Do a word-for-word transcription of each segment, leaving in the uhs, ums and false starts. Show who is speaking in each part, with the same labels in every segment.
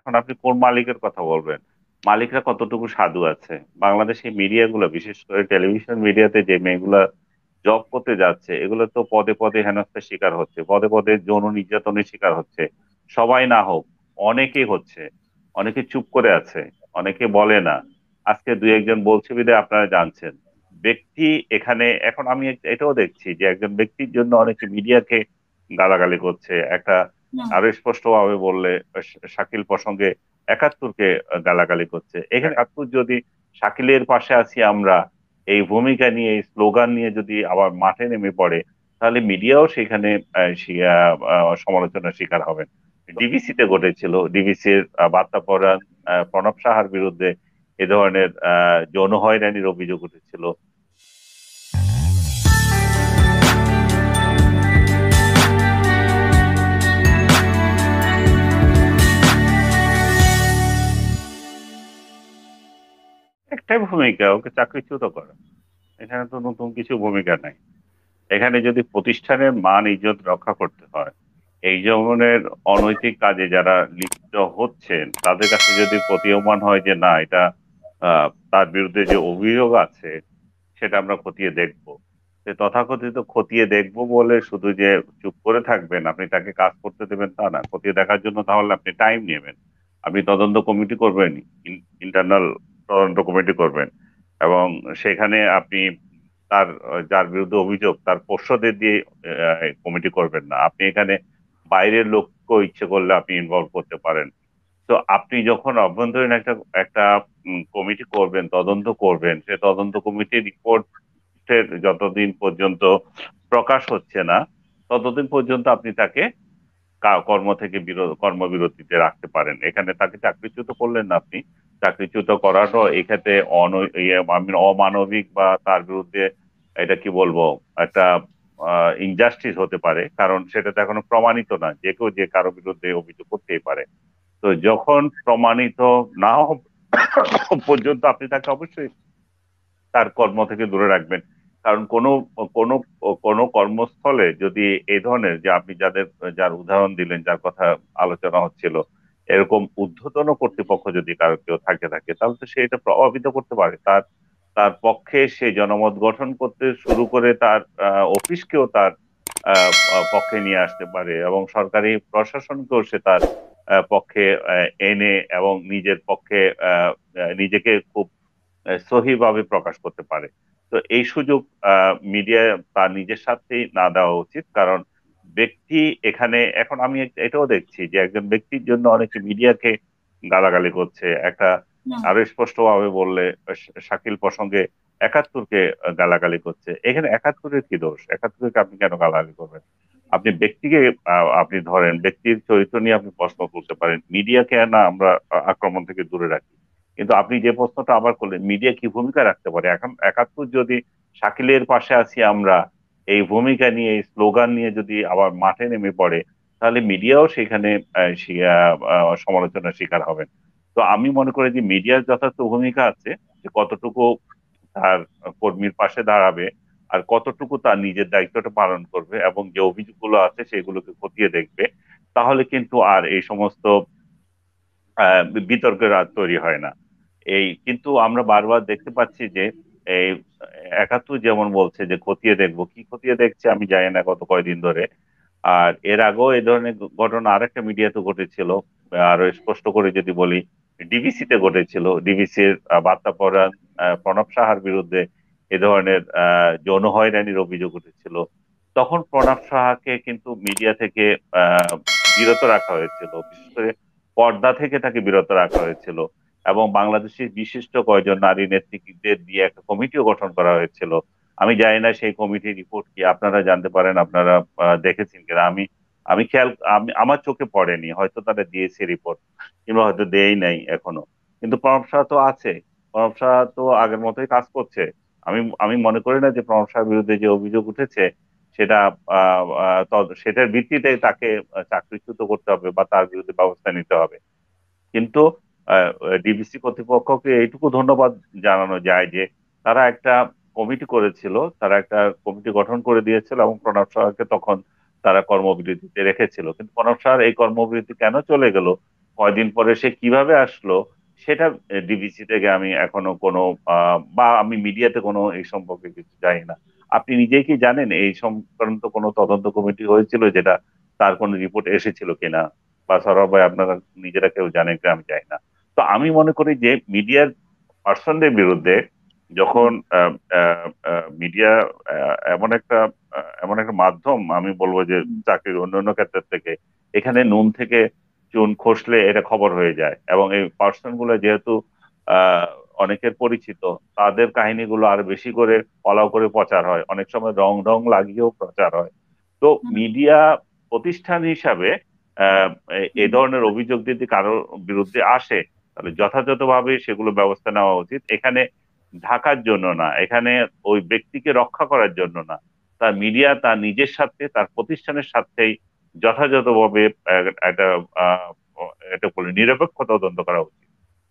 Speaker 1: এখন আপনি কোন মালিকের কথা বলবেন? মালিকরা কতটুকু সাধু আছে? বাংলাদেশি মিডিয়াগুলো, বিশেষ করে টেলিভিশন মিডিয়াতে যে মেয়েগুলা জব করতে যাচ্ছে, এগুলো তো পদে পদে হেনস্থার শিকার হচ্ছে, পদে পদে যৌন নির্যাতনের শিকার হচ্ছে। সবাই না হোক, অনেকেই হচ্ছে। অনেকে চুপ করে আছে, অনেকে বলে না। আজকে দুই একজন বলছে বিধায় আপনারা জানছেন। ব্যক্তি এখানে, এখন আমি এক- এটাও দেখছি যে একজন ব্যক্তির জন্য অনেকে মিডিয়াকে গালাগালি করছে। একটা
Speaker 2: হুম।
Speaker 1: আরো স্পষ্ট ভাবে বললে, শা- শাকিল প্রসঙ্গে একাত্তরকে গালাগালি করছে। এখানে একাত্তর যদি শাকিলের পাশে আছি আমরা, এই ভূমিকা নিয়ে, এই স্লোগান নিয়ে যদি আবার মাঠে নেমে পড়ে, তাহলে মিডিয়াও সেখানে আহ, শি- আহ, আহ, সমালোচনার শিকার হবেন। ডিবিসিতে ঘটেছিল, ডিবিসির বার্তা পরায়ণ আহ, প্রণব সাহার বিরুদ্ধে এ ধরনের আহ, যৌন হয়রানির অভিযোগ উঠেছিল। একটাই ভূমিকা, ওকে চাকরিচ্যুত করা। এখানে তো নতুন কিছু ভূমিকা নাই। এখানে যদি প্রতিষ্ঠানের মান ইজ্জত রক্ষা করতে হয়, এই ধরনের অনৈতিক কাজে যারা লিপ্ত হচ্ছেন তাদের কাছে যদি প্রতীয়মান হয় যে না, এটা আহ, তার বিরুদ্ধে যে অভিযোগ আছে সেটা আমরা খতিয়ে দেখব। সে তথাকথিত খতিয়ে দেখব বলে শুধু যে চুপ করে থাকবেন, আপনি তাকে কাজ করতে দেবেন তা না। খতিয়ে দেখার জন্য তাহলে আপনি টাইম নেবেন, আপনি তদন্ত কমিটি করবেন, ইন্টারনাল তদন্ত কমিটি করবেন, এবং সেখানে আপনি তার আহ, যার বিরুদ্ধে অভিযোগ তার পোষ্যদের দিয়ে কমিটি করবেন না। আপনি এখানে বাইরের লোককে ইচ্ছে করলে আপনি ইনভলভ করতে পারেন। তো আপনি যখন অভ্যন্তরীণ একটা একটা কমিটি করবেন, তদন্ত করবেন, সে তদন্ত কমিটির রিপোর্টের যতদিন পর্যন্ত প্রকাশ হচ্ছে না, ততদিন পর্যন্ত আপনি তাকে কা- কর্ম থেকে বিরত কর্মবিরতিতে রাখতে পারেন। এখানে তাকে চাকরিচ্যুত করলেন না আপনি। চাকরিচ্যুত করাটা এক্ষেত্রে অন ইয়ে, আমি অমানবিক বা তার বিরুদ্ধে, এটা কি বলবো, একটা ইনজাস্টিস হতে পারে, কারণ সেটা তো এখনো প্রমাণিত না। যে কেউ যে কারো বিরুদ্ধে অভিযোগ করতেই পারে। তো যখন প্রমাণিত না হব- পর্যন্ত আপনি তাকে অবশ্যই তার কর্ম থেকে দূরে রাখবেন। কারণ কোনো কোনো কোনো কর্মস্থলে যদি এই ধরনের, যে আপনি যাদের, যার উদাহরণ দিলেন, যার কথা আলোচনা হচ্ছিল, এরকম ঊর্ধ্বতন কর্তৃপক্ষ যদি কারো কেউ থাকে থাকে, তাহলে তো সে এটা প্রভাবিত করতে পারে। তার তার পক্ষে সে জনমত গঠন করতে শুরু করে তার আহ, অফিসকেও তার আহ, আহ, পক্ষে নিয়ে আসতে পারে, এবং সরকারি প্রশাসনকেও সে তার আহ, পক্ষে আহ, এনে এবং নিজের পক্ষে আহ, আহ, নিজেকে খুব আহ, সহিভাবে প্রকাশ করতে পারে। তো এই সুযোগ মিডিয়া তার নিজের স্বার্থেই না দেওয়া উচিত। কারণ ব্যক্তি এখানে, এখন আমি এক- এটাও দেখছি যে একজন ব্যক্তির জন্য অনেকে মিডিয়াকে গালাগালি করছে। একটা
Speaker 2: হুম।
Speaker 1: আরো স্পষ্ট ভাবে বললে, শা- শাকিল প্রসঙ্গে একাত্তরকে গালাগালি করছে। এখানে একাত্তরের কি দোষ? একাত্তরকে আপনি কেন গালাগালি করবেন? আপনি ব্যক্তিকে আহ, আপনি ধরেন, ব্যক্তির চরিত্র নিয়ে আপনি প্রশ্ন তুলতে পারেন, মিডিয়াকে না আমরা আহ, আক্রমণ থেকে দূরে রাখি। কিন্তু আপনি যে প্রশ্নটা আবার করলেন, মিডিয়া কি ভূমিকা রাখতে পারে? এখন একাত্তর যদি শাকিলের পাশে আছি আমরা, এই ভূমিকা নিয়ে, এই স্লোগান নিয়ে যদি আবার মাঠে নেমে পড়ে, তাহলে মিডিয়াও সেখানে আহ, শি- আহ, আহ, সমালোচনার শিকার হবেন। তো আমি মনে করি যে মিডিয়ার যথার্থ ভূমিকা আছে, যে কতটুকু তার কর্মীর পাশে দাঁড়াবে, আর কতটুকু তার নিজের দায়িত্বটা পালন করবে, এবং যে অভিযোগগুলো আছে সেগুলোকে খতিয়ে দেখবে। তাহলে কিন্তু আর এই সমস্ত আহ, বিতর্কের আর তৈরি হয় না। এই কিন্তু আমরা বারবার দেখতে পাচ্ছি যে এই একাত্তর যেমন বলছে যে খতিয়ে দেখবো, কি খতিয়ে দেখছে আমি জানি না গত কয়দিন ধরে। আর এর আগেও এই ধরনের ঘটনা আরেকটা মিডিয়াতে ঘটেছিল। আরো স্পষ্ট করে যদি বলি, ডিবিসিতে ঘটেছিল। ডিবিসির বার্তা পরায়ণ আহ, প্রণব সাহার বিরুদ্ধে এ ধরনের আহ, যৌন হয়রানির অভিযোগ উঠেছিল। তখন প্রণব সাহাকে কিন্তু মিডিয়া থেকে আহ বিরত রাখা হয়েছিল, বিশেষ করে পর্দা থেকে তাকে বিরত রাখা হয়েছিল। এবং বাংলাদেশের বিশিষ্ট কয়েকজন নারী নেতৃত্বদের দিয়ে একটা কমিটিও গঠন করা হয়েছিল। আমি জানি না সেই কমিটির রিপোর্ট কি, আপনারা জানতে পারেন, আপনারা আহ, দেখেছেন কিনা। আমি আমি খেয়াল, আমি আমার চোখে পড়েনি, হয়তো তারা দিয়েছে রিপোর্ট, কিংবা হয়তো দেয়ই নাই এখনো। কিন্তু প্রণব শাহ তো আছে, প্রণব শাহ তো আগের মতোই কাজ করছে। আমি আমি মনে করি না যে প্রণব শাহের বিরুদ্ধে যে অভিযোগ উঠেছে সেটা আহ আহ, তদ- সেটার ভিত্তিতে তাকে আহ, চাকরিচ্যুত করতে হবে বা তার বিরুদ্ধে ব্যবস্থা নিতে হবে। কিন্তু ডিবিসি কর্তৃপক্ষকে এইটুকু ধন্যবাদ জানানো যায় যে তারা একটা কমিটি করেছিল, তারা একটা কমিটি গঠন করে দিয়েছিল, এবং প্রণব সাহাকে তখন তারা কর্মবিরতিতে রেখেছিল। কিন্তু প্রণব সাহার এই কর্মবিরতি কেন চলে গেল, কয়দিন পরে সে কিভাবে আসলো সেটা ডিবিসি থেকে আমি এখনো কোনো আহ, বা আমি মিডিয়াতে কোনো এই সম্পর্কে কিছু জানি না। আপনি নিজেই কি জানেন এই সংক্রান্ত কোনো তদন্ত কমিটি হয়েছিল যেটা তার কোনো রিপোর্ট এসেছিল কিনা, বা সৌরভ ভাই আপনারা নিজেরা কেউ জানেন কিনা আমি জানি না। তো আমি মনে করি যে মিডিয়ার পার্সনদের বিরুদ্ধে যখন মিডিয়া এমন একটা আহ, এমন একটা মাধ্যম, আমি বলবো যে চাকরির অন্যান্য ক্ষেত্রের থেকে এখানে নুন থেকে চুন খসলে এটা খবর হয়ে যায়, এবং এই পার্সন গুলো যেহেতু আহ অনেকের পরিচিত, তাদের কাহিনীগুলো আরো বেশি করে ফলাও করে প্রচার হয়, অনেক সময় রং ঢং লাগিয়েও প্রচার হয়। তো
Speaker 2: হুম,
Speaker 1: মিডিয়া প্রতিষ্ঠান হিসাবে আহ এ- এই
Speaker 2: হুম,
Speaker 1: ধরনের অভিযোগ যদি কারোর বিরুদ্ধে আসে, তাহলে যথাযথভাবে সেগুলো ব্যবস্থা নেওয়া উচিত। এখানে ঢাকার জন্য না, এখানে ওই ব্যক্তিকে রক্ষা করার জন্য না, তার মিডিয়া তার নিজের স্বার্থে, তার প্রতিষ্ঠানের স্বার্থেই যথাযথভাবে আহ, একটা আহ, এটা বলে নিরপেক্ষ তদন্ত করা উচিত।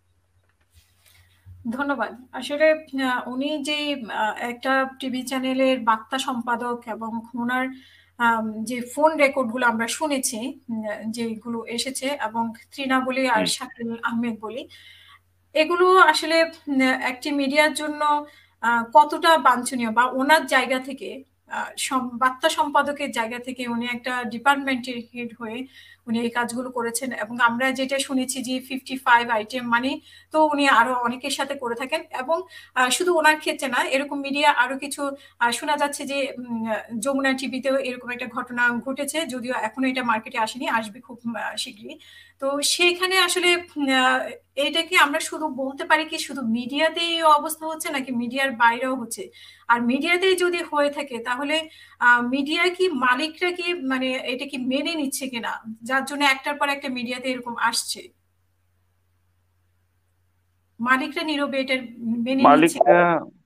Speaker 2: ধন্যবাদ। আসলে আহ, উনি যে আহ, একটা টিভি চ্যানেলের বার্তা সম্পাদক, এবং ওনার আম, যে ফোন রেকর্ড গুলো আমরা শুনেছি, উম, যেগুলো এসেছে, এবং তৃণা বলি আর
Speaker 1: হুম।
Speaker 2: শাকিল আহমেদ বলি, এগুলো আসলে উম, একটি মিডিয়ার জন্য আহ, কতটা বাঞ্ছনীয়, বা ওনার জায়গা থেকে, আহ, সম- বার্তা সম্পাদকের জায়গা থেকে উনি একটা ডিপার্টমেন্টের হেড হয়ে উনি এই কাজগুলো করেছেন। এবং আমরা যেটা শুনেছি যে ফিফটি ফাইভ আইটেম মানে, তো উনি আরো অনেকের সাথে করে থাকেন। এবং আহ, শুধু ওনার ক্ষেত্রে না, এরকম মিডিয়া আরো কিছু আহ, শোনা যাচ্ছে যে উম, যমুনা টিভিতেও এরকম একটা ঘটনা ঘটেছে, যদিও এখনো এটা মার্কেটে আসেনি, আসবে খুব আহ, শীঘ্রই। তো সেইখানে আসলে উম, আহ, এটা কি আমরা শুধু বলতে পারি কি শুধু মিডিয়াতেই এই অবস্থা হচ্ছে, নাকি মিডিয়ার বাইরেও হচ্ছে? আর মিডিয়াতেই যদি হয়ে থাকে, তাহলে মিডিয়া কি মালিকরা কি মানে এটা কি মেনে নিচ্ছে কিনা, যার জন্য একটার পর একটা মিডিয়াতে এরকম আসছে? মালিকরা নীরবে এটা মেনে নিচ্ছে?
Speaker 1: মালিকরা,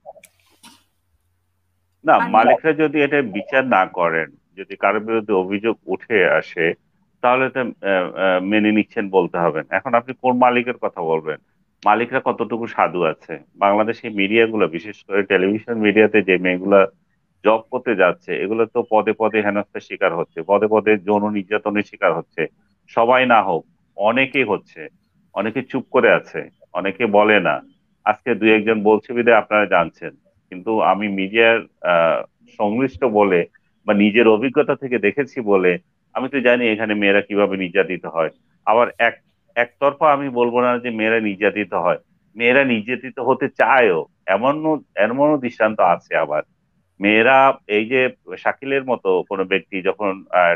Speaker 1: না,
Speaker 2: আর মি-
Speaker 1: মালিকরা যদি এটা বিচার না করেন, যদি কারোর বিরুদ্ধে অভিযোগ উঠে আসে, তাহলে তো আহ, আহ, মেনে নিচ্ছেন বলতে হবে না। এখন আপনি কোন মালিকের কথা বলবেন? মালিকরা কতটুকু সাধু আছে? বাংলাদেশি মিডিয়াগুলো, বিশেষ করে টেলিভিশন মিডিয়াতে যে মেয়েগুলা জব করতে যাচ্ছে, এগুলো তো পদে পদে হেনস্থার শিকার হচ্ছে, পদে পদে যৌন নির্যাতনের শিকার হচ্ছে। সবাই না হোক, অনেকেই হচ্ছে। অনেকে চুপ করে আছে, অনেকে বলে না। আজকে দুই একজন বলছে বিধায় আপনারা জানছেন। কিন্তু আমি মিডিয়ার আহ সংশ্লিষ্ট বলে বা নিজের অভিজ্ঞতা থেকে দেখেছি বলে আমি তো জানি এখানে মেয়েরা কিভাবে নির্যাতিত হয়। আবার এক একতরফা আমি বলবো না যে মেয়েরা নির্যাতিত হয়, মেয়েরা নির্যাতিত হতে চায়ও, এমনও এমনও দৃষ্টান্ত আছে। আবার মেয়েরা, এই যে শাকিলের মতো কোনো ব্যক্তি যখন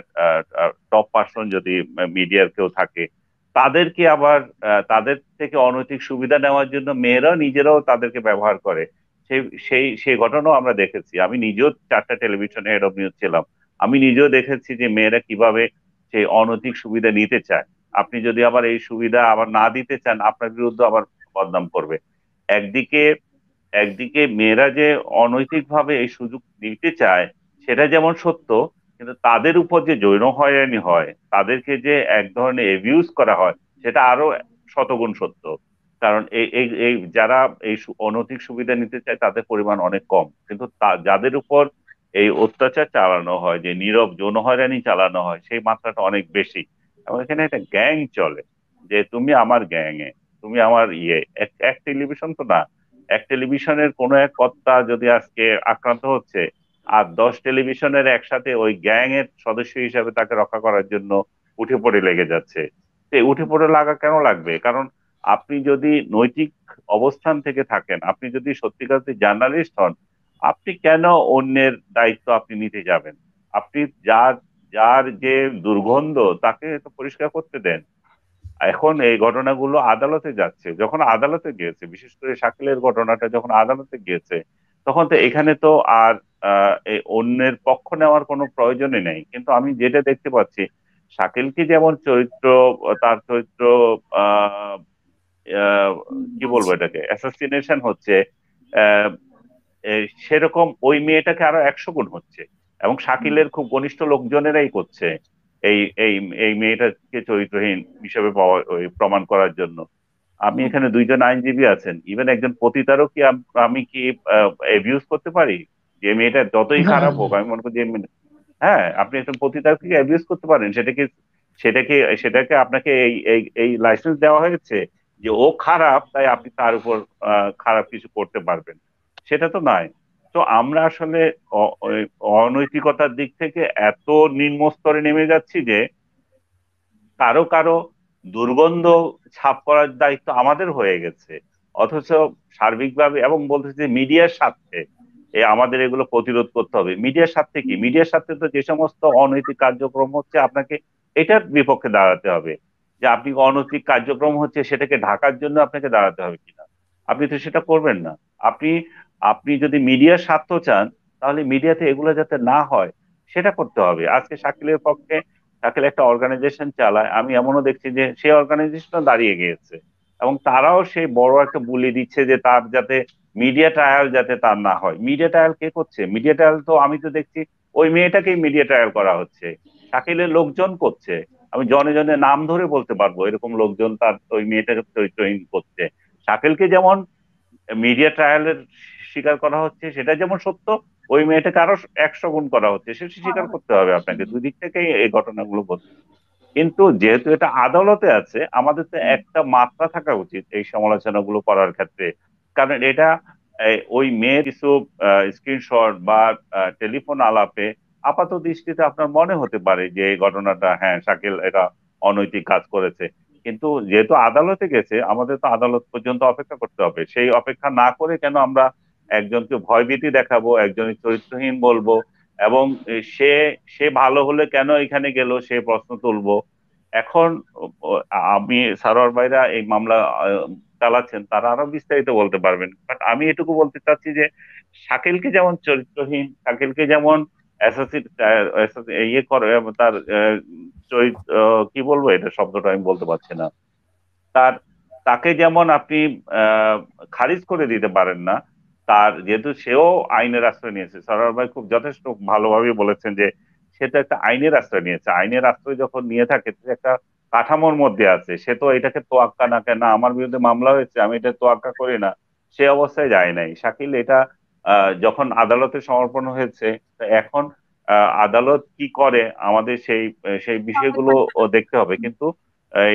Speaker 1: টপ পার্সন যদি মিডিয়ার কেউ থাকে, তাদেরকে আবার আহ, তাদের থেকে অনৈতিক সুবিধা নেওয়ার জন্য মেয়েরাও নিজেরাও তাদেরকে ব্যবহার করে। সেই সেই সেই ঘটনাও আমরা দেখেছি। আমি নিজেও চারটা টেলিভিশনে হেড অফ নিউজ ছিলাম। আমি নিজেও দেখেছি যে মেয়েরা কিভাবে সেই অনৈতিক সুবিধা নিতে চায়। আপনি যদি আবার এই সুবিধা আবার না দিতে চান, আপনার বিরুদ্ধে আবার বদনাম করবে। একদিকে একদিকে মেয়েরা যে অনৈতিকভাবে এই সুযোগ নিতে চায় সেটা যেমন সত্য, কিন্তু তাদের উপর যে যৌন হয়রানি হয়, তাদেরকে যে এক ধরনের এবিউজ করা হয়, সেটা আরো শতগুণ সত্য। কারণ এই এই এই যারা এই সু- অনৈতিক সুবিধা নিতে চায় তাদের পরিমাণ অনেক কম, কিন্তু তা- যাদের উপর এই অত্যাচার চালানো হয়, যে নীরব যৌন হয়রানি চালানো হয়, সেই মাত্রাটা অনেক বেশি। এবং এখানে একটা গ্যাং চলে, যে তুমি আমার গ্যাং এ, তুমি আমার ইয়ে। এক এক টেলিভিশন তো না, এক টেলিভিশনের কোনো এক কর্তা যদি আজকে আক্রান্ত হচ্ছে, আর দশ টেলিভিশনের একসাথে ওই গ্যাং এর সদস্য হিসাবে তাকে রক্ষা করার জন্য উঠে পড়ে লেগে যাচ্ছে। তো এই উঠে পড়ে লাগা কেন লাগবে? কারণ আপনি যদি নৈতিক অবস্থান থেকে থাকেন, আপনি যদি সত্যিকার জার্নালিস্ট হন, আপনি কেন অন্যের দায়িত্ব আপনি নিতে যাবেন? আপনি যার যার যে দুর্গন্ধ, তাকে তো পরিষ্কার করতে দেন। এখন এই ঘটনাগুলো আদালতে যাচ্ছে, যখন আদালতে গিয়েছে, বিশেষ করে শাকিলের ঘটনাটা যখন আদালতে গিয়েছে, তখন তো এখানে তো আর আহ, এই অন্যের পক্ষ নেওয়ার কোনো প্রয়োজনই নেই। কিন্তু আমি যেটা দেখতে পাচ্ছি, শাকিলকে যেমন চরিত্র, তার চরিত্র আহ আহ, কি বলবো, এটাকে অ্যাসাসিনেশন হচ্ছে, আহ, এ, সেরকম ওই মেয়েটাকে আরো একশো গুণ হচ্ছে, এবং শাকিলের খুব ঘনিষ্ঠ লোকজনেরাই করছে এই এই এই মেয়েটাকে চরিত্রহীন হিসেবে পাওয়া ওই প্রমাণ করার জন্য। আমি এখানে দুইজন আইনজীবী আছেন, ইভেন একজন পতিতারও কি আম- আমি কি এবিউজ করতে পারি? যে মেয়েটা যতই
Speaker 3: না,
Speaker 1: খারাপ হোক, আমি মনে করি যে মেয়ে- হ্যাঁ, আপনি একজন পতিতাকে অ্যাবিউজ করতে পারেন, সেটা কি সেটাকে সেটাকে আপনাকে এই এই এই লাইসেন্স দেওয়া হয়েছে যে ও খারাপ তাই আপনি তার উপর আহ, খারাপ কিছু করতে পারবেন, সেটা তো নয়। তো আমরা আসলে অ- ওই অনৈতিকতার দিক থেকে এত নিম্ন স্তরে নেমে যাচ্ছি যে কারো কারো দুর্গন্ধ ছাপ করার দায়িত্ব আমাদের হয়ে গেছে। অথচ সার্বিকভাবে এবং বলতেছে মিডিয়ার স্বার্থে এ আমাদের এগুলো প্রতিরোধ করতে হবে। মিডিয়ার স্বার্থে কি? মিডিয়ার স্বার্থে তো যে সমস্ত অনৈতিক কার্যক্রম হচ্ছে আপনাকে এটার বিপক্ষে দাঁড়াতে হবে, যে আপনি অনৈতিক কার্যক্রম হচ্ছে সেটাকে ঢাকার জন্য আপনাকে দাঁড়াতে হবে কিনা। আপনি তো সেটা করবেন না। আপনি আপনি যদি মিডিয়ার স্বার্থ চান তাহলে মিডিয়াতে এগুলো যাতে না হয় সেটা করতে হবে। আজকে শাকিলের পক্ষে শাকিল একটা অর্গানাইজেশন চালায়, আমি এমনও দেখছি যে সেই অর্গানাইজেশনও দাঁড়িয়ে গিয়েছে এবং তারাও সেই বড় একটা বুলি দিচ্ছে যে তার যাতে মিডিয়া ট্রায়াল যাতে তার না হয়। মিডিয়া ট্রায়াল কে করছে? মিডিয়া ট্রায়াল তো আমি তো দেখছি ওই মেয়েটাকেই মিডিয়া ট্রায়াল করা হচ্ছে, শাকিলের লোকজন করছে। আমি জনে জনে নাম ধরে বলতে পারবো এরকম লোকজন তার ওই মেয়েটাকে চরিত্রহীন করছে। শাকিলকে যেমন মিডিয়া ট্রায়ালের শিকার করা হচ্ছে সেটা যেমন সত্য, ওই মেয়েটাকে আরো একশো গুণ করা হচ্ছে, সেটা স্বীকার করতে হবে আপনাকে। দুই দিক থেকেই এই ঘটনাগুলো ঘটছে। কিন্তু যেহেতু এটা আদালতে আছে, আমাদের তো একটা মাত্রা থাকা উচিত এই সমালোচনাগুলো করার ক্ষেত্রে। কারণ এটা এই, ওই মেয়ের কিছু স্ক্রিনশট বা টেলিফোন আলাপে আপাত দৃষ্টিতে আপনার মনে হতে পারে যে এই ঘটনাটা, হ্যাঁ শাকিল এটা অনৈতিক কাজ করেছে। কিন্তু যেহেতু আদালতে গেছে, আমাদের তো আদালত পর্যন্ত অপেক্ষা করতে হবে। সেই অপেক্ষা না করে কেন আমরা একজনকে ভয়ভীতি দেখাবো, একজনের চরিত্রহীন বলবো, এবং সে সে ভালো হলে কেন এখানে গেল সে প্রশ্ন তুলবো। এখন ও- আমি সারোয়ার ভাইরা এই মামলা আহ, চালাচ্ছেন, তারা আরো বিস্তারিত বলতে পারবেন। বাট আমি এটুকু বলতে চাচ্ছি যে শাকিলকে যেমন চরিত্রহীন, শাকিলকে যেমন অ্যাসাসিন ইয়ে করে, তার আহ, চরিত্র আহ, কি বলবো, এটা শব্দটা আমি বলতে পারছি না, তার তাকে যেমন আপনি আহ, খারিজ করে দিতে পারেন না। তার যেহেতু সেও আইনের আশ্রয় নিয়েছে, সরোয়ার ভাই খুব যথেষ্ট ভালোভাবে বলেছেন যে সে তো একটা আইনের আশ্রয় নিয়েছে। আইনের আশ্রয় যখন নিয়ে থাকে সে একটা কাঠামোর মধ্যে আছে, সে তো এটাকে তোয়াক্কা না, কেন আমার বিরুদ্ধে মামলা হয়েছে আমি এটা তোয়াক্কা করি না, সে অবস্থায় যায় নাই। শাকিল এটা আহ, যখন আদালতে সমর্পণ হয়েছে, তো এখন আহ, আদালত কি করে আমাদের সেই সেই বিষয়গুলো দেখতে হবে। কিন্তু এই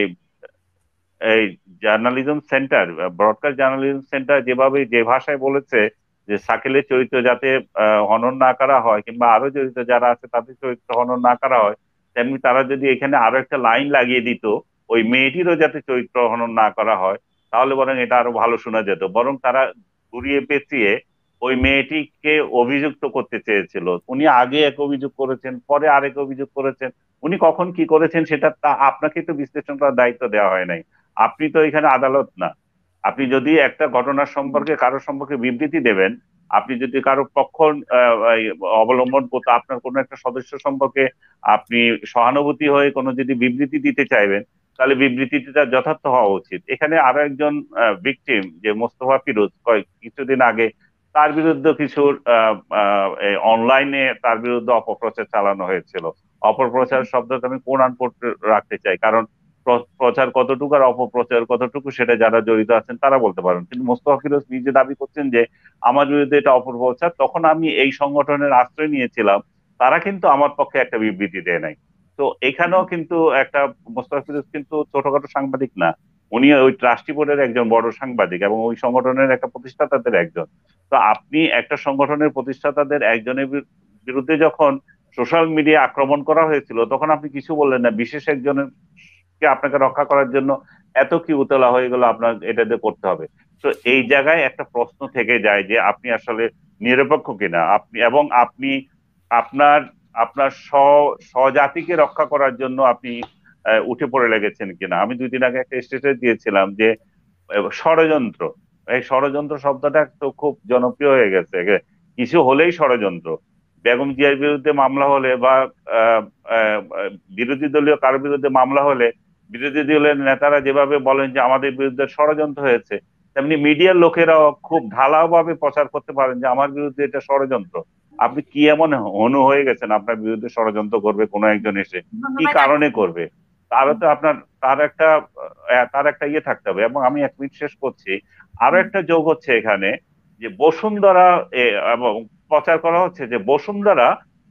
Speaker 1: এই journalism centre, broadcast journalism centre যেভাবে যে ভাষায় বলেছে যে শাকিলের চরিত্র যাতে আহ, হনন না করা হয়, কিংবা আরো চরিত্র যারা আছে তাদের চরিত্র হনন না করা হয়, তেমনি তারা যদি এখানে আরো একটা লাইন লাগিয়ে দিত ওই মেয়েটিরও যাতে চরিত্র হনন না করা হয়, তাহলে বরং এটা আরো ভালো শোনা যেত। বরং তারা ঘুরিয়ে পেঁচিয়ে ওই মেয়েটিকে অভিযুক্ত করতে চেয়েছিল। উনি আগে এক অভিযোগ করেছেন, পরে আরেক অভিযোগ করেছেন। উনি কখন কি করেছেন সেটা তা আপনাকে তো বিশ্লেষণ করার দায়িত্ব দেওয়া হয় নাই। আপনি তো এখানে আদালত না। আপনি যদি একটা ঘটনার সম্পর্কে কারো সম্পর্কে বিবৃতি দেবেন, আপনি যদি কারো পক্ষ আহ, এই, অবলম্বন করতে আপনার কোনো একটা সদস্য সম্পর্কে আপনি সহানুভূতি হয়ে কোনো যদি বিবৃতি দিতে চাইবেন, তাহলে বিবৃতিটা যথার্থ হওয়া উচিত। এখানে আরো একজন ভিকটিম যে মোস্তফা ফিরোজ, কয়েক কিছুদিন আগে তার বিরুদ্ধে কিছু অনলাইনে তার বিরুদ্ধে অপপ্রচার চালানো হয়েছিল। অপপ্রচার শব্দটা আমি কোরআন পড়তে রাখতে চাই, কারণ প্র- প্রচার কতটুকু আর অপপ্রচার কতটুকু সেটা যারা জড়িত আছেন তারা বলতে পারেন। কিন্তু মোস্তফা ফিরোজ নিজে দাবি করছেন যে আমার বিরুদ্ধে এটা অপপ্রচার, তখন আমি এই সংগঠনের আশ্রয় নিয়েছিলাম, তারা কিন্তু আমার পক্ষে একটা বিবৃতি দেয় নাই। তো এখানেও কিন্তু একটা, মোস্তফা ফিরোজ কিন্তু ছোটখাটো সাংবাদিক না, উনি ওই ট্রাস্টি বোর্ডের একজন বড় সাংবাদিক এবং ওই সংগঠনের একটা প্রতিষ্ঠাতাদের একজন। তো আপনি একটা সংগঠনের প্রতিষ্ঠাতাদের একজনের বিরু- বিরুদ্ধে যখন সোশ্যাল মিডিয়া আক্রমণ করা হয়েছিল, তখন আপনি কিছু বললেন না, বিশেষ একজনের কে আপনাকে রক্ষা করার জন্য এত কি উতলা হয়ে গেল আপনার এটা দিয়ে করতে হবে। তো এই জায়গায় একটা প্রশ্ন থেকে যায় যে আপনি আসলে নিরপেক্ষ কিনা, আপনি এবং আপনি আপনার আপনার স্ব স্বজাতিকে রক্ষা করার জন্য আপনি আহ, উঠে পড়ে লেগেছেন কিনা। আমি দুই দিন আগে একটা স্টেটাস দিয়েছিলাম যে আহ, ষড়যন্ত্র, এই ষড়যন্ত্র শব্দটা তো খুব জনপ্রিয় হয়ে গেছে। একে কিছু হলেই ষড়যন্ত্র। বেগম জিয়ার বিরুদ্ধে মামলা হলে বা আহ, আহ, বিরোধী দলীয় কারো বিরুদ্ধে মামলা হলে বিরোধী দলের নেতারা যেভাবে বলেন যে আমাদের বিরুদ্ধে ষড়যন্ত্র হয়েছে, তেমনি মিডিয়ার লোকেরাও খুব ঢালাও ভাবে প্রচার করতে পারেন যে আমার বিরুদ্ধে এটা ষড়যন্ত্র। আপনি কি এমন হনু হয়ে গেছেন আপনার বিরুদ্ধে ষড়যন্ত্র করবে কোনো একজন এসে? কি
Speaker 2: ধন্যবাদ
Speaker 1: কারণে
Speaker 2: আপনাকে।
Speaker 1: করবে? তারও তো আপনার তার একটা আহ, তার একটা ইয়ে থাকতে হবে। এবং আমি এক মিনিট শেষ করছি, আরো একটা যোগ হচ্ছে এখানে যে বসুন্ধরা এ, এবং প্রচার করা হচ্ছে যে বসুন্ধরা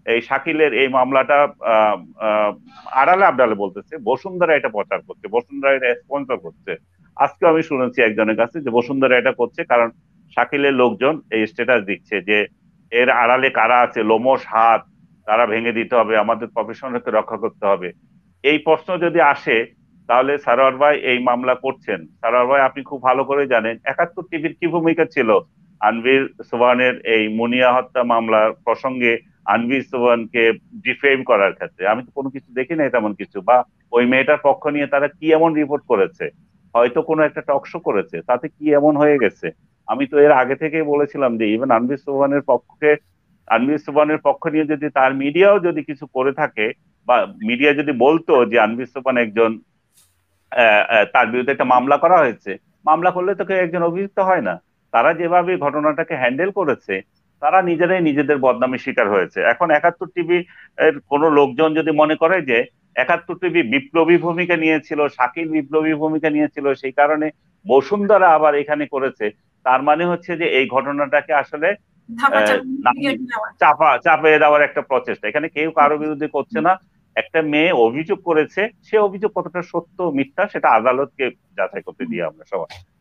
Speaker 1: এই শাকিলের এই মামলাটা আহ, আহ, আড়ালে আবডালে বলতেছে, বসুন্ধরা এটা প্রচার করছে, বসুন্ধরা এটা স্পন্সর করছে। আজকে আমি শুনেছি একজনের কাছে যে বসুন্ধরা এটা করছে কারণ শাকিলের লোকজন এই স্ট্যাটাস দিচ্ছে যে এর আড়ালে কারা আছে, লোমশ হাত, তারা ভেঙে দিতে হবে, আমাদের প্রফেশনকে রক্ষা করতে হবে। এই প্রশ্ন যদি আসে তাহলে সারোয়ার ভাই এই মামলা করছেন, সারোয়ার ভাই আপনি খুব ভালো করে জানেন একাত্তর টিভির কি ভূমিকা ছিল আনভির সুবহানের এই মুনিয়া হত্যা মামলার প্রসঙ্গে আনভির সুবহানকে ডিফেম করার ক্ষেত্রে। আমি তো কোনো কিছু দেখি নাই তেমন কিছু, বা ওই মেয়েটার পক্ষ নিয়ে তারা কি এমন রিপোর্ট করেছে, হয়তো কোনো একটা টক শো করেছে, তাতে কি এমন হয়ে গেছে। আমি তো এর আগে থেকেই বলেছিলাম যে ইভেন আনভির সুবহানের পক্ষে, আনভির সুবহানের পক্ষ নিয়ে যদি তার মিডিয়াও যদি কিছু করে থাকে, বা মিডিয়া যদি বলতো যে আনভির সুবহান একজন আহ, আহ, তার বিরুদ্ধে একটা মামলা করা হয়েছে, মামলা করলে তো কেউ একজন অভিযুক্ত হয় না। তারা যেভাবে ঘটনাটাকে হ্যান্ডেল করেছে, তারা নিজেরাই নিজেদের বদনামের শিকার হয়েছে। এখন একাত্তর টিভি এর কোনো লোকজন যদি মনে করে যে একাত্তর টিভি বিপ্লবী ভূমিকা নিয়েছিল, শাকিল বিপ্লবী ভূমিকা নিয়েছিল, সেই কারণে বসুন্ধরা আবার এখানে করেছে, তার মানে হচ্ছে যে এই ঘটনাটাকে আসলে
Speaker 2: ধাপা
Speaker 1: আহ,
Speaker 2: চাপা
Speaker 1: নামিয়ে
Speaker 2: নেওয়া।
Speaker 1: চাপা চাপিয়ে দেওয়ার একটা প্রচেষ্টা। এখানে কেউ কারো বিরুদ্ধে করছে না, একটা মেয়ে অভিযোগ করেছে, সে অভিযোগ কতটা সত্য মিথ্যা সেটা আদালতকে যাচাই করতে দিয়ে আমরা সবাই।